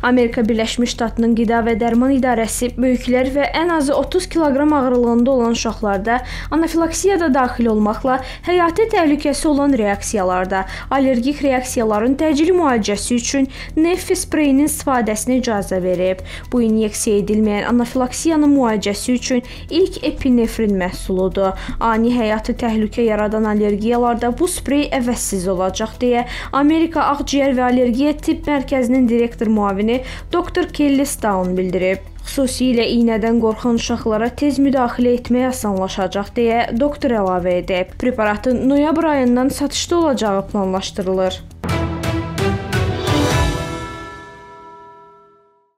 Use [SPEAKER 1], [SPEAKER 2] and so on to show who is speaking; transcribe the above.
[SPEAKER 1] Amerika Birləşmiş Ştatlarının Qida və Dərman İdarəsi böyüklər və ən azı 30 kiloqram ağırlığında olan uşaqlarda anafilaksiya da daxil olmaqla həyati təhlükəsi olan reaksiyalarda allergik reaksiyaların təcili müalicəsi üçün Neffy spreyinin istifadəsinə icazə verib. Bu inyeksiya edilməyən anafilaksiyanın müalicəsi üçün ilk epinefrin məhsuludur. Ani həyati təhlükə yaradan allergiyalarda bu sprey əvəzsiz olacaq deyə Amerika Ağciyər və Allergiya Tibb Mərkəzinin direktor müavini Dr. Kelly Stone bildirib. Xüsusilə iynədən qorxan uşaqlara tez müdaxilə etmək asanlaşacaq deyə doktor əlavə edib. Preparatın noyabr ayından satışda olacağı planlaşdırılır.